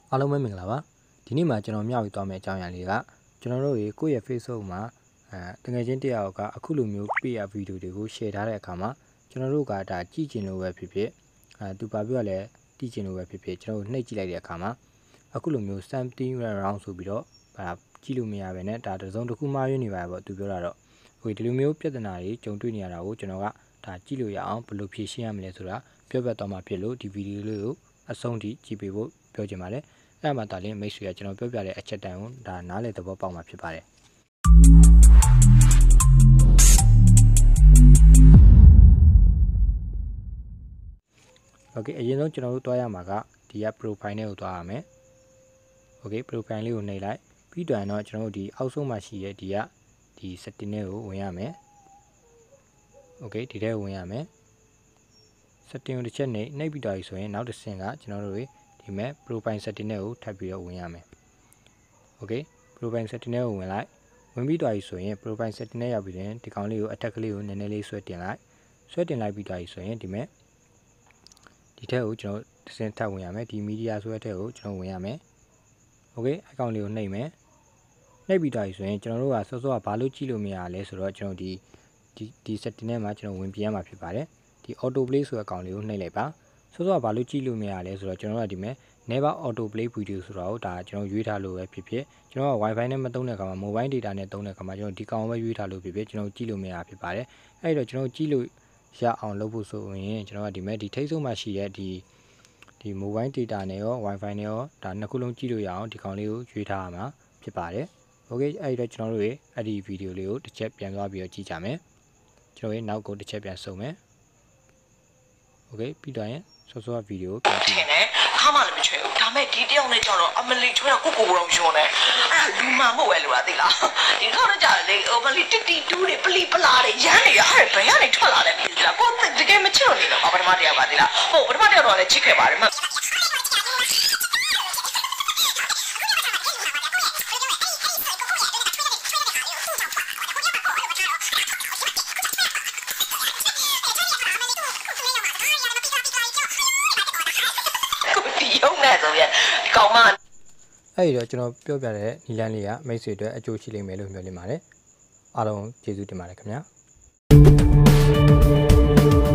အားလုံးပဲမင်္ဂလာပါဒီနေ့မှာကျွန်တော်မျှဝေသွားမယ့်အကြောင်းအရာလေးကကျွန်တော်တို့ရေကိုယ့်ရဲ့ Facebook မှာတကယ်ချင်းတရားကအခုလိုမျိုးပြရဗီဒီယိုတွေကို share ထားတဲ့အခါမှာကျွန်တော်တို့ကဒါကြည့်ကျင်လို့ပဲဖြစ်ဖြစ်သူပါပြရလဲကြည့်ကျင်လို့ပဲဖြစ်ဖြစ်ကျွန်တော်တို့နှိပ်ကြည့်လိုက်တဲ့အခါမှာအခုလိုမျိုး something around ဆိုပြီးတော့ကြည့်လို့မရဘဲနဲ့ဒါတစ်စုံတစ်ခုမှားရင်းနေပါပေါ့သူပြောတာတော့ဒီလိုမျိုးပြဿနာတွေကြုံတွေ့နေရတာကိုကျွန်တော်ကဒါကြည့်လို့ရအောင်ဘယ်လိုဖြေရှင်းရမလဲဆိုတာပြောပြသွားမှာဖြစ်လို့ဒီဗီဒီယိုလေးကိုအဆုံးထိကြည့်ပေးဖို့ပြောချင်ပါတယ်အဲ့မှာဒါလေးမိတ်ဆွေကကျွန်တော်ပြောပြတဲ့အချက်တန်ကိုဒါနားလေသဘောပေါက်မှာဖြစ်ပါတယ်โอเคအရင်ဆုံးကျွန်တော်တို့တွားရမှာကဒီက profile နဲ့ကိုတွားရမယ်โอเค profile လေးကိုနှိပ်လိုက်ပြီးတော့ကျွန်တော်တို့ဒီအောက်ဆုံးမှာရှိရဲ့ဒီ setting နဲ့ကိုဝင်ရမယ်โอเคဒီထဲကိုဝင်ရမယ် setting ကိုတစ်ချက်နှိပ်ပြီးတော့ဆိုရင်နောက်တစ်ဆင့်ကကျွန်တော်တို့ဒီမဲ့ profile setting နဲ့ကိုထပ်ပြီးတော့ဝင်ရမယ်โอเค profile setting နဲ့ကိုဝင်လိုက်ဝင်ပြီးတော့ဆိုရင် profile setting နဲ့ရောက်ပြီးရင်ဒီကောင်လေးကိုအထက်ကလေးကိုနည်းနည်းလေးဆွဲတင်လိုက်ပြီးတော့ဆိုရင်ဒီမဲ့ဒီထက်ကိုကျွန်တော်တစ်ဆင့်ထပ်ဝင်ရမယ်ဒီ media ဆိုတဲ့ထက်ကိုကျွန်တော်ဝင်ရမယ်โอเคအကောင်လေးကိုနှိပ်မယ်နှိပ်ပြီးတော့ဆိုရင်ကျွန်တော်တို့ကစောစောကဘာလို့ကြည့်လို့မရလဲဆိုတော့ကျွန်တော်ဒီ setting နဲ့မှာကျွန်တော်ဝင်ပြရမှာဖြစ်ပါတယ်ဒီ auto play ဆိုတဲ့အကောင်လေးကိုနှိပ်လိုက်ပါစောစောကဘာလို့ကြည့်လို့မရလဲဆိုတော့ကျွန်တော်တို့ကဒီမဲ့ never auto play video ဆိုတော့ဒါကျွန်တော်ရွေးထားလို့ပဲဖြစ်ဖြစ်ကျွန်တော်က wifi နဲ့မသုံးတဲ့အခါမှာ mobile data နဲ့သုံးတဲ့အခါမှာကျွန်တော်ဒီကောင်ပဲရွေးထားလို့ဖြစ်ဖြစ်ကျွန်တော်ကြည့်လို့မရဖြစ်ပါတယ်အဲ့တော့ကျွန်တော်ကြည့်လို့ရအောင်လုပ်ဖို့ဆိုရင်ကျွန်တော်ကဒီမဲ့ဒီထိတ်ဆုံးမှာရှိတဲ့ဒီ mobile data နဲ့ရော wifi နဲ့ရောဒါနှစ်ခုလုံးကြည့်လို့ရအောင်ဒီကောင်လေးကိုရွေးထားရမှာဖြစ်ပါတယ်โอเคအဲ့တော့ကျွန်တော်တို့အဲ့ဒီဗီဒီယိုလေးကိုတစ်ချက်ပြန်သွားပြီးတော့ကြည့်ကြမယ်ကျွန်တော်နောက်ကိုတစ်ချက်ပြန်စုံမယ်โอเคပြီးတော့ရင်စောဗီဒီယိုပြန်ကြည့်မယ်ခါမှလည်းမချွဲဘူးဒါမဲ့ဒီတယောက်နဲ့ကြောက်တော့အမလီချွဲတော့ကိုတော့ယွန်းနေအဲ့လူမှမဟုတ်ပဲလို့လားသိလားဒီခေါက်တော့ကြာလေအမလီတီတီတူးတွေပလီပလာတွေရမ်းနေရအဲ့ဘယ်ကနေထွက်လာလဲမသိလားကိုတကယ်မချစ်လို့နေတော့ပထမတယောက်ပါသိလားဟုတ်ပထမတယောက်တော့လည်းချစ်ခဲ့ပါတယ်ရုံနဲ့ဆိုရင်ဒီကောင်မအဲ့ဒီတော့ကျွန်တော်ပြောပြတဲ့နီလန်းလေးကမိတ်ဆွေတွေအကျိုးရှိလိမ့်မယ်လို့မျှော်လင့်ပါတယ်အားလုံးကျေးဇူးတင်ပါတယ်ခင်ဗျာ